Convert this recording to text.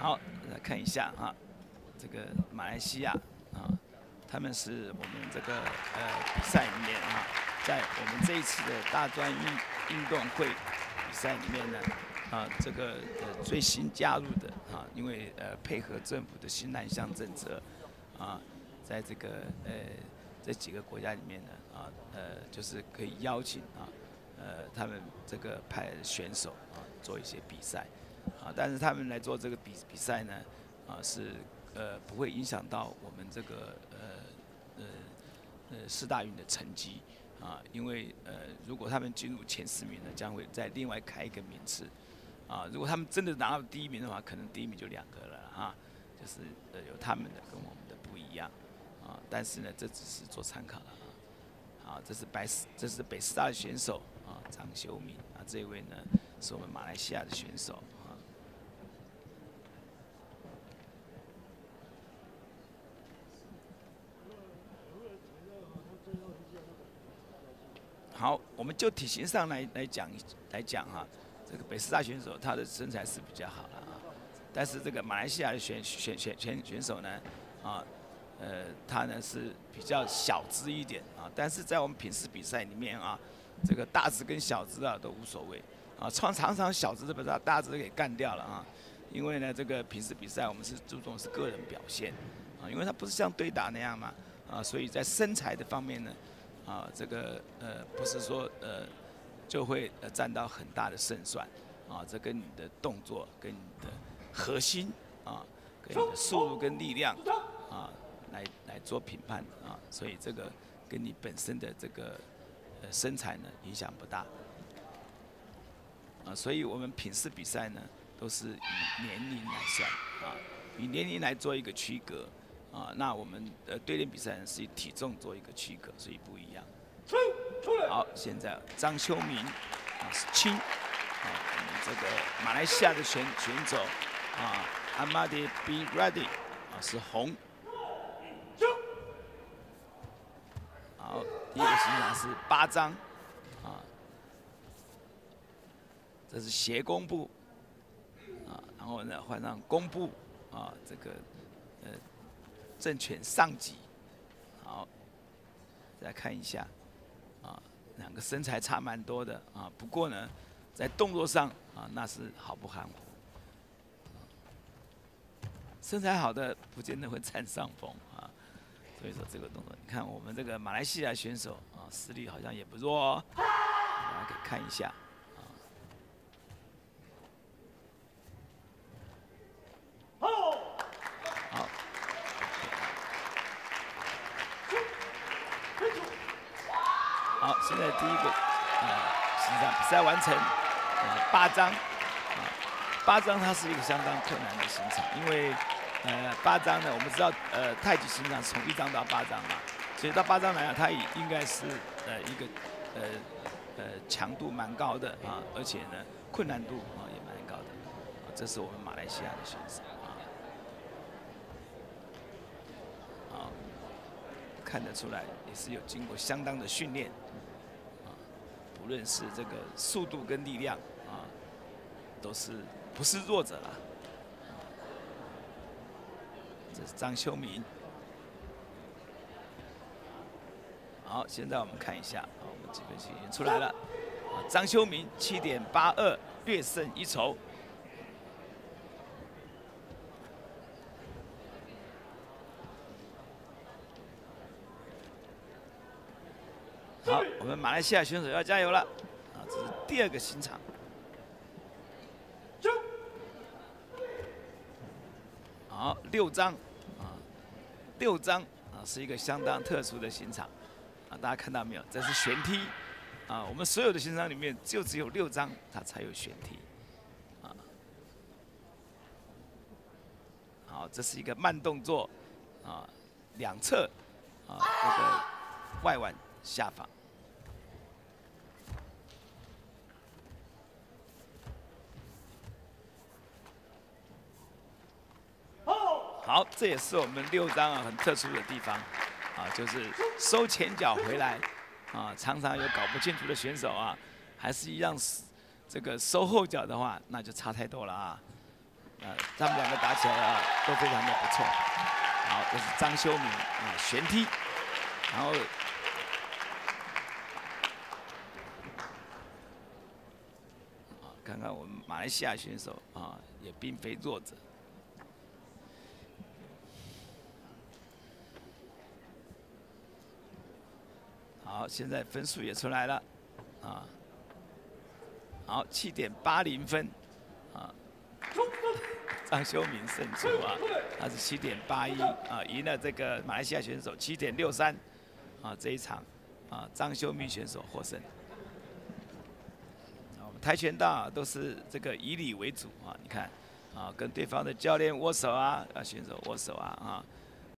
好，来看一下啊，这个马来西亚啊，他们是我们这个比赛里面啊，在我们这一次的大专运动会比赛里面呢，啊，这个最新加入的啊，因为配合政府的新南向政策啊，在这个这几个国家里面呢啊就是可以邀请啊他们这个派选手啊做一些比赛。啊，但是他们来做这个比赛呢，啊是不会影响到我们这个世大运的成绩啊，因为如果他们进入前10名呢，将会再另外开一个名次啊，如果他们真的拿到第1名的话，可能第1名就2个了哈，就是有他们的跟我们的不一样啊，但是呢，这只是做参考了啊，这是北师大的选手啊，张修明啊，这一位呢是我们马来西亚的选手。好，我们就体型上来讲哈，这个北师大选手他的身材是比较好的啊，但是这个马来西亚的选手呢，啊，他呢是比较小只一点啊，但是在我们品试比赛里面啊，这个大只跟小只啊都无所谓啊，常常小只把大只给干掉了啊，因为呢这个品试比赛我们是注重是个人表现啊，因为它不是像对打那样嘛啊，所以在身材的方面呢。啊，这个不是说就会占到很大的胜算啊，这跟你的动作、跟你的核心啊、跟你的速度跟力量啊来做评判啊，所以这个跟你本身的这个身材呢影响不大啊，所以我们品试比赛呢都是以年龄来算啊，以年龄来做一个区隔。啊，那我们对练比赛呢是以体重做一个区隔，所以不一样。好，现在张修明啊是青，啊，我们这个马来西亚的选手啊 ，Amadi B Ready 啊是红。好，第一个刑场是8张，啊，这是斜弓步，啊，然后呢换上弓步，啊，这个正拳上击，好，再看一下，啊，两个身材差蛮多的啊，不过呢，在动作上啊，那是毫不含糊。身材好的不见得会占上风啊，所以说这个动作，你看我们这个马来西亚选手啊，实力好像也不弱哦，大家可以看一下。好，现在第一个实际上比赛完成8张，8张它是一个相当困难的刑场，因为8张呢，我们知道太极刑场是从1张到8张嘛，所以到8张来讲，它也应该是一个强度蛮高的啊，而且呢困难度啊也蛮高的，啊，这是我们马来西亚的选手啊，看得出来也是有经过相当的训练。无论是这个速度跟力量啊，都是不是弱者啦。这是张修明。好，现在我们看一下，我们这个已经出来了。张修明7.82，略胜一筹。好，我们马来西亚选手要加油了啊！这是第2个刑场。好，6张啊，6张啊，是一个相当特殊的刑场啊！大家看到没有？这是旋踢啊！我们所有的刑场里面就只有6张它才有旋踢啊。好，这是一个慢动作啊，2侧啊这个外腕下方。好，这也是我们6张啊很特殊的地方啊，就是收前脚回来啊，常常有搞不清楚的选手啊，还是一样这个收后脚的话，那就差太多了啊。 他们两个打起来啊都非常的不错。好，这是张修明啊旋踢，然后看看我们马来西亚选手啊也并非弱者。好，现在分数也出来了啊。好，7.80分啊。张修明胜出啊，他是7.81啊，赢了这个马来西亚选手7.63啊，这一场啊，张修明选手获胜。我们跆拳道都是这个以礼为主啊，你看啊，跟对方的教练握手啊，选手握手啊，